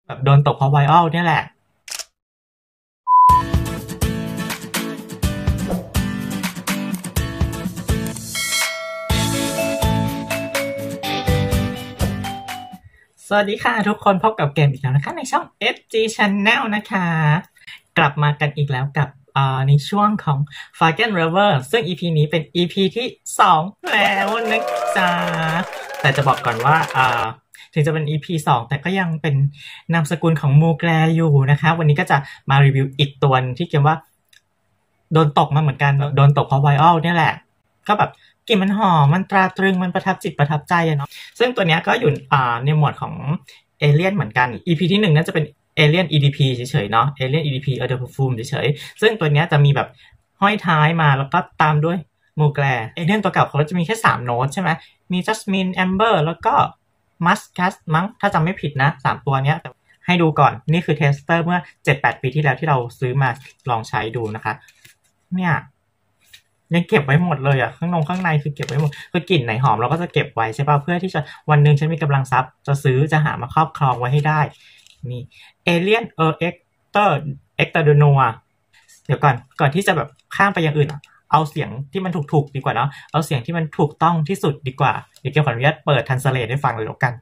แบบโดนตกเพราะไวรัลเนี่ยแหละสวัสดีค่ะทุกคนพบกับเกมอีกแล้วนะคะในช่อง FG Channel นะคะกลับมากันอีกแล้วกับในช่วงของ Faggen River ซึ่ง EP นี้เป็น EP ที่2แล้วนะจ๊ะแต่จะบอกก่อนว่าถึงจะเป็น EP 2แต่ก็ยังเป็นนามสกุลของมูแกลอยู่นะคะวันนี้ก็จะมารีวิวอีกตัวที่เกมว่าโดนตกมาเหมือนกันโดนตกเพราะไวรัลเนี่ยแหละก็แบบกลิ่นมันหอมมันตราตรึงมันประทับจิตประทับใจเนาะซึ่งตัวนี้ก็อยู่ในหมวดของเอเลี่ยนเหมือนกัน EP ที่1น่าจะเป็นเอเลี่ยน EDP เฉยๆเนาะเอเลี่ยน EDP Eau Perfume เฉยๆซึ่งตัวนี้จะมีแบบห้อยท้ายมาแล้วก็ตามด้วยมูแกลเอเลี่ยนตัวเก่าเขาจะมีแค่3โน้ตใช่ไหมมีจัสมินแอมเบอร์แล้วก็มัสคัสมั้งถ้าจำไม่ผิดนะ3ตัวเนี้ยให้ดูก่อนนี่คือเทสเตอร์เมื่อ 7-8 ปีที่แล้วที่เราซื้อมาลองใช้ดูนะคะเนี่ยยังเก็บไว้หมดเลยอ่ะข้างในคือเก็บไว้หมดคือกลิ่นไหนหอมเราก็จะเก็บไว้ใช่ป่ะเพื่อที่จะวันหนึ่งฉันมีกำลังทรัพย์จะซื้อจะหามาครอบครองไว้ให้ได้นี่เอเลียนเอ็กเตอร์โดนัวเดี๋ยวก่อนที่จะแบบข้ามไปอย่างอื่นเอาเสียงที่มันถูกดีกว่าเนาะเอาเสียงที่มันถูกต้องที่สุดดีกว่าเดี๋ยวเกี่ยวขออนุญาตเปิดทันสเลทให้ฟังเลยแล้วกัน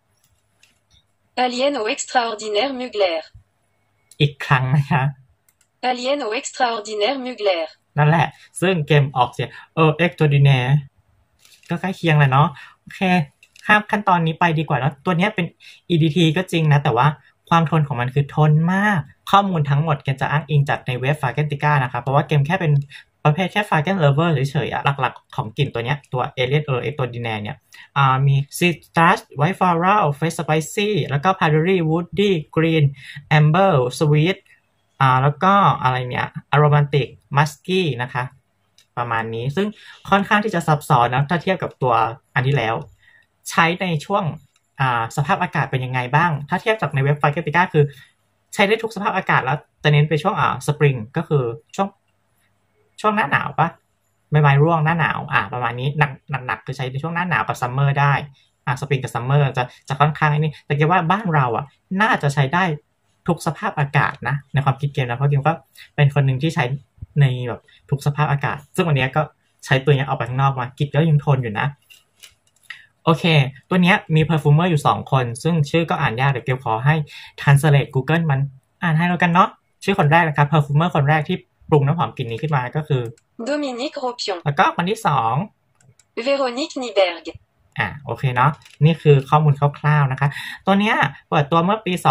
Alien au extraordinaire Mugler อีกครั้งนะคะ Alien au extraordinaire Mugler นั่นแหละซึ่งเกมออกเสียงextraordinaire ก็ใกล้เคียงแหละเนาะโอเคข้ามขั้นตอนนี้ไปดีกว่าแล้วตัวนี้เป็น EDT ก็จริงนะแต่ว่าความทนของมันคือทนมากข้อมูลทั้งหมดเกมจะอ้างอิงจากในเว็บ Fagentica นะคะเพราะว่าเกมแค่เป็นประเภทแค่ Fagen Lover เฉยๆอะหลักๆของกลิ่นตัวเนี้ยตัว Alien Extraordinaire เนี่ยมี Citrus White Floral Fresh Spicy แล้วก็ Powdery Woody Green Amber Sweetแล้วก็อะไรเนี่ย Aromatic Musky นะคะประมาณนี้ซึ่งค่อนข้างที่จะซับซ้อนนะถ้าเทียบกับตัวอันที่แล้วใช้ในช่วงสภาพอากาศเป็นยังไงบ้างถ้าเทียบจากในเว็บไฟล์ Fagentica คือใช้ได้ทุกสภาพอากาศแล้วจะเน้นไปช่วงสปริงก็คือช่วงหน้าหนาวปะใบไม้ร่วงหน้าหนาวประมาณนี้หนักคือใช้ในช่วงหน้าหนาวกับซัมเมอร์ได้สปริงกับซัมเมอร์จะค่อนข้างนี่แต่คิดว่าบ้านเราน่าจะใช้ได้ทุกสภาพอากาศนะในความคิดเกมนะเพราะเกมก็เป็นคนหนึ่งที่ใช้ในแบบทุกสภาพอากาศซึ่งวันนี้ก็ใช้ตัวนี้ออกไปข้างนอกมากิจก็ยังทนอยู่นะโอเคตัวนี้มี perfumer อยู่2คนซึ่งชื่อก็อ่านยากเดี๋ยวเกมขอให้ translate Google มันอ่านให้แล้วกันเนาะชื่อคนแรกนะครับ perfumer คนแรกที่ปรุงน้ำหอมกลิ่นนี้ขึ้นมาก็คือ Dominique Ropion แล้วก็คนที่2 Véronique Nyberg โอเคเนาะนี่คือข้อมูลคร่าวๆนะคะตัวเนี้ยเปิดตัวเมื่อปี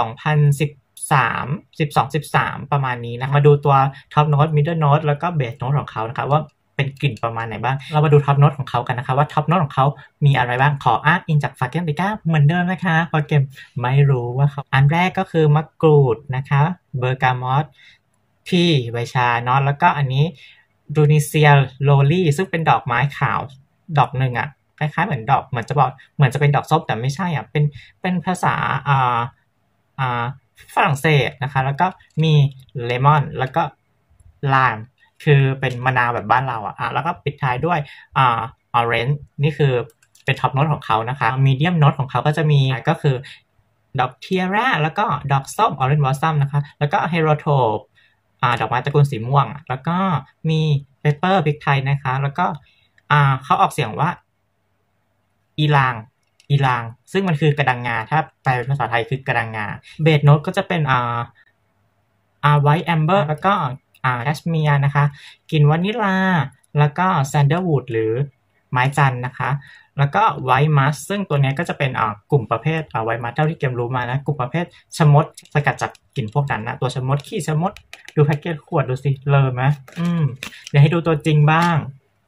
2013 ประมาณนี้นะมาดูตัว Top Note Middle Note แล้วก็ Base Note ของเขานะคะว่าเป็นกลิ่นประมาณไหนบ้างเรามาดู Top Note ของเขากันนะคะว่า Top Note ของเขามีอะไรบ้างขออ้างอิงจาก Fagentica เหมือนเดิมนะคะเพราะเกมไม่รู้ว่าเขาอันแรกก็คือมะกรูดนะคะเบอร์กามอตพี่ใบชาเนาะแล้วก็อันนี้ดูนิเซียโลลี่ซึ่งเป็นดอกไม้ขาวดอกหนึ่งคล้ายๆเหมือนดอกเหมือนจะเป็นดอกส้มแต่ไม่ใช่เป็นภาษาฝรั่งเศสนะคะแล้วก็มีเลมอนแล้วก็ไลม์คือเป็นมะนาวแบบบ้านเราแล้วก็ปิดท้ายด้วยออเรนจ์นี่คือเป็นท็อปโน้ตของเขานะคะมีเดียมโน้ตของเขาก็จะมีก็คือดอกเทียร่าแล้วก็ดอกส้มออเรนจ์บลอสซัมนะคะแล้วก็เฮโรโทปดอกไม้ตระกูลสีม่วงแล้วก็มีเปเปอร์พริกไทยนะคะแล้วก็เขาออกเสียงว่าอีลางซึ่งมันคือกระดังงาถ้าแปลเป็นภาษาไทยคือกระดังงาเบสโน้ตก็จะเป็นไวท์แอมเบอร์แล้วก็แคชเมียร์นะคะกลิ่นวานิลาแล้วก็แซนเดอร์วูดหรือไม้จันนะคะแล้วก็ไวท์มัสซึ่งตัวนี้ก็จะเป็นกลุ่มประเภทไวท์มัสเท่าที่เกมรู้มานะกลุ่มประเภทชะมดสกัดจากกลิ่นพวกนั้นนะตัวชะมดขี้ชะมดดูแพ็กเกจขวดดูสิเลอไหมเดี๋ยวให้ดูตัวจริงบ้าง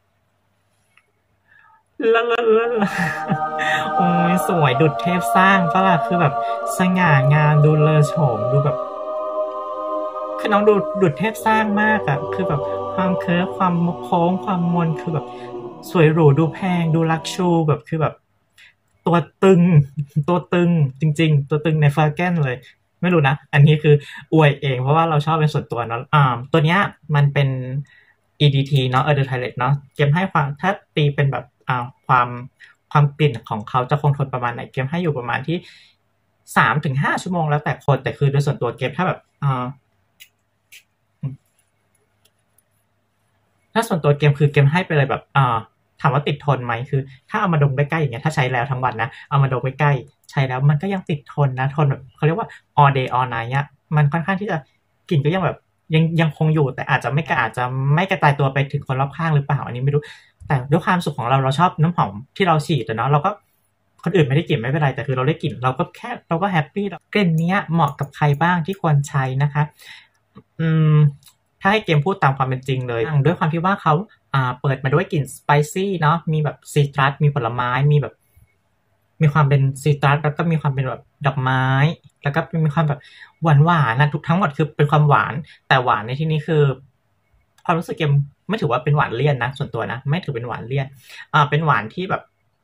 โอ้ยสวยดุจเทพสร้างปะล่ะคือแบบสง่างามดูเลอโฉมดูแบบคือน้องดูดุจเทพสร้างมากคือแบบความเคิร์ฟความโค้งความมนคือแบบสวยหรูดูแพงดูลักชูแบบคือแบบตัวตึงจริงๆตัวตึงในฟาแกนเลยไม่รู้นะอันนี้คืออวยเองเพราะว่าเราชอบเป็นส่วนตัวเนาะตัวเนี้ยมันเป็น EDT เนาะEau Toilette เนาะเกมให้ความถ้าตีเป็นแบบความกลิ่นของเขาจะคงทนประมาณไหนเกมให้อยู่ประมาณที่ 3-5 ชั่วโมงแล้วแต่คนแต่คือโดยส่วนตัวเกมถ้าแบบถ้าส่วนตัวเกมคือเกมให้ไปเลยแบบถามว่าติดทนไหมคือถ้าเอามาดมใกล้ๆอย่างเงี้ยถ้าใช้แล้วทั้งวันนะเอามาดมใกล้ๆใช้แล้วมันก็ยังติดทนนะทนแบบเขาเรียกว่า all day all night อ่ะมันค่อนข้างที่จะกลิ่นก็ยังแบบยังคงอยู่แต่อาจจะไม่กระจายตัวไปถึงคนรอบข้างหรือเปล่าอันนี้ไม่รู้แต่ด้วยความสุขของเราชอบน้ำหอมที่เราฉีดเนาะเราก็คนอื่นไม่ได้กลิ่นไม่เป็นไรแต่คือเราได้กลิ่นเราก็แฮปปี้กลิ่นนี้เหมาะกับใครบ้างที่ควรใช้นะคะถ้าให้เกมพูดตามความเป็นจริงเลยด้วยความที่ว่าเขาเปิดมาด้วยกลิ่นสไปซี่เนาะมีแบบซีตรัสมีผลไม้มีแบบมีความเป็นซีตรัสแล้วก็มีความเป็นแบบดอกไม้แล้วก็มีความแบบหวานนะทั้งหมดคือเป็นความหวานแต่หวานในที่นี้คือความรู้สึกเกมไม่ถือว่าเป็นหวานเลี่ยนนะส่วนตัวนะไม่ถือเป็นหวานเลี่ยนเป็นหวานที่แบบ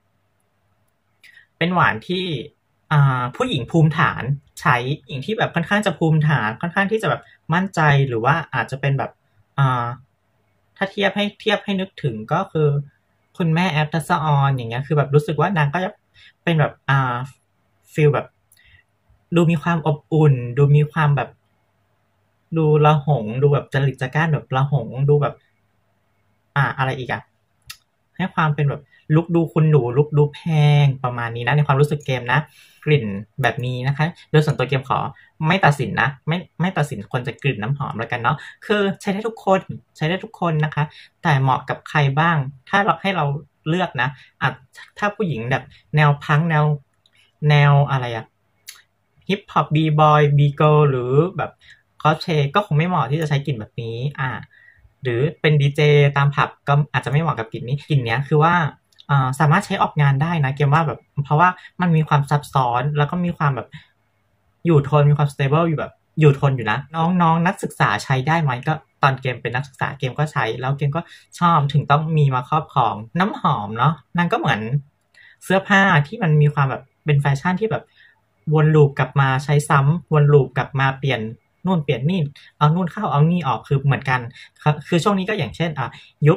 เป็นหวานที่ผู้หญิงภูมิฐานใช้หญิงที่แบบค่อนข้างจะภูมิฐานค่อนข้างที่จะแบบมั่นใจหรือว่าอาจจะเป็นแบบถ้าเทียบให้นึกถึงก็คือคุณแม่แอปทัศออนอย่างเงี้ยคือแบบรู้สึกว่านางก็จะเป็นแบบฟีลแบบดูมีความอบอุ่นดูมีความแบบดูละหงดูแบบจริตจักร้านแบบละหงดูแบบอะไรอีกอะให้ความเป็นแบบลุคดูคุณหนูลุคดูแพงประมาณนี้นะในความรู้สึกเกมนะกลิ่นแบบนี้นะคะโดยส่วนตัวเกมขอไม่ตัดสินนะไม่ตัดสินคนจะกลิ่นน้ำหอมแล้วกันเนาะคือใช้ได้ทุกคนนะคะแต่เหมาะกับใครบ้างถ้าเราให้เราเลือกนะถ้าผู้หญิงแบบแนวพังแนวอะไรอะฮิปฮอปบีบอยบีเกิร์ลหรือแบบคอสเพลย์ก็คงไม่เหมาะที่จะใช้กลิ่นแบบนี้หรือเป็นดีเจตามผับก็อาจจะไม่เหมาะกับกลิ่นนี้กลิ่นนี้คือว่าสามารถใช้ออกงานได้นะเกมว่าแบบเพราะว่ามันมีความซับซ้อนแล้วก็มีความแบบอยู่ทนมีความ stable อยู่แบบอยู่ทนอยู่นะน้องนักศึกษาใช้ได้ไหมก็ตอนเกมเป็นนักศึกษาเกมก็ใช้แล้วเกมก็ชอบถึงต้องมีมาครอบครองน้ำหอมเนาะนั่นก็เหมือนเสื้อผ้าที่มันมีความแบบเป็นแฟชั่นที่แบบวนลูปกลับมาใช้ซ้ำวนลูปกลับมาเปลี่ยนนู่นเปลี่ยนนี่เอานู่นเข้าเอานี่ออกคือเหมือนกันคือช่วงนี้ก็อย่างเช่นยุค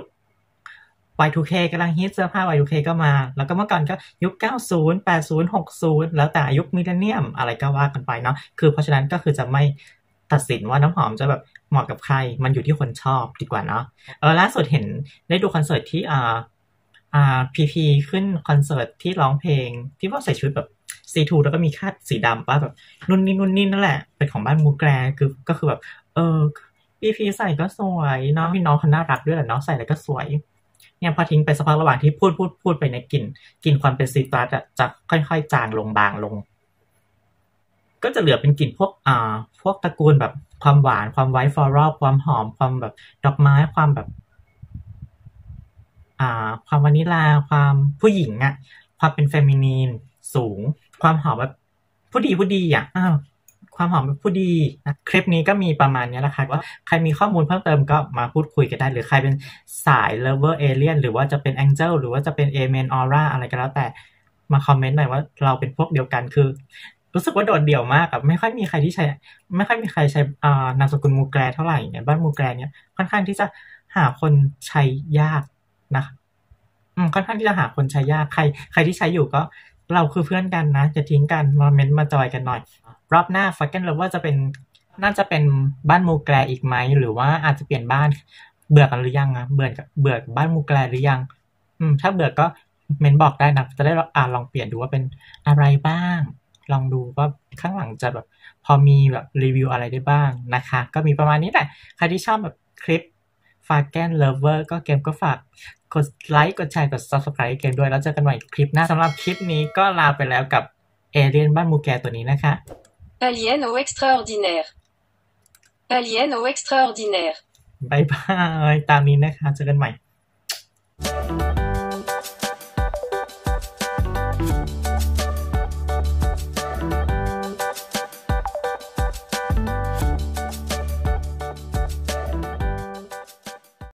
Y2K กำลังฮิตเสื้อผ้า Y2K ก็มาแล้วก็เมื่อก่อนก็ยุค90 80 60แล้วแต่ยุคมิลเลนเนียมอะไรก็ว่ากันไปเนาะคือเพราะฉะนั้นก็คือจะไม่ตัดสินว่าน้ำหอมจะแบบเหมาะกับใครมันอยู่ที่คนชอบดีกว่าเนาะล่าสุดเห็นได้ดูคอนเสิร์ตที่พีขึ้นคอนเสิร์ตที่ร้องเพลงที่ว่าใส่ชุดแบบC2 แล้วก็มีคาดสีดำป่ะแบบนุ่นนี่นั่นแหละเป็นของบ้านมูแกรก็คือแบบพีใส่ก็สวยเนาะพี่น้องเขาน่ารักด้วยแหละเนาะใส่แล้วก็สวยเนี่ยพอทิ้งไปสักพักระหว่างที่พูดไปในกลิ่นความเป็นซีตรัสจะค่อยๆจางลงบางลงก็จะเหลือเป็นกลิ่นพวกตระกูลแบบความหวานความไวท์ฟลอรัลความหอมความแบบดอกไม้ความแบบความวานิลาความผู้หญิงอะความเป็นเฟมินีนสูงความหอมแบบผู้ดีอะความหอมแบบผู้ดีนะคลิปนี้ก็มีประมาณนี้แหละค่ะว่าใครมีข้อมูลเพิ่มเติมก็มาพูดคุยกันได้หรือใครเป็นสาย lover alien หรือว่าจะเป็น angel หรือว่าจะเป็น amen aura อะไรก็แล้วแต่มาคอมเมนต์หน่อยว่าเราเป็นพวกเดียวกันคือรู้สึกว่าโดดเดี่ยวมากกับไม่ค่อยมีใครใช้นามสกุลมูแกรเท่าไหร่เนี่ยบ้านมูแกรเนี่ยค่อนข้างที่จะหาคนใช้ยากนะค่อนข้างที่จะหาคนใช้ยากใครที่ใช้อยู่ก็เราคือเพื่อนกันนะจะทิ้งกันมาเม้นต์มาจอยกันหน่อยรอบหน้า Fucking Lover น่าจะเป็นบ้านมูแกรอีกไหมหรือว่าอาจจะเปลี่ยนบ้านเบื่อกันหรือยังเบื่อกับบ้านมูแกรหรือยังถ้าเบื่อก็เม้นบอกได้นะจะได้ลองเปลี่ยนดูว่าเป็นอะไรบ้างลองดูว่าข้างหลังจะแบบพอมีแบบรีวิวอะไรได้บ้างนะคะก็มีประมาณนี้แหละใครที่ชอบแบบคลิป Fucking Lover ก็เกมก็ฝากกดไลค์กดแชร์กด Subscribe เกมด้วยแล้วเจอกันใหม่คลิปหน้าสำหรับคลิปนี้ก็ลาไปแล้วกับเอเลียนบ้านมูแกตัวนี้นะคะ Alien au extraordinaire. Alien au extraordinaire. บายบายตามนี้นะคะเจอกันใหม่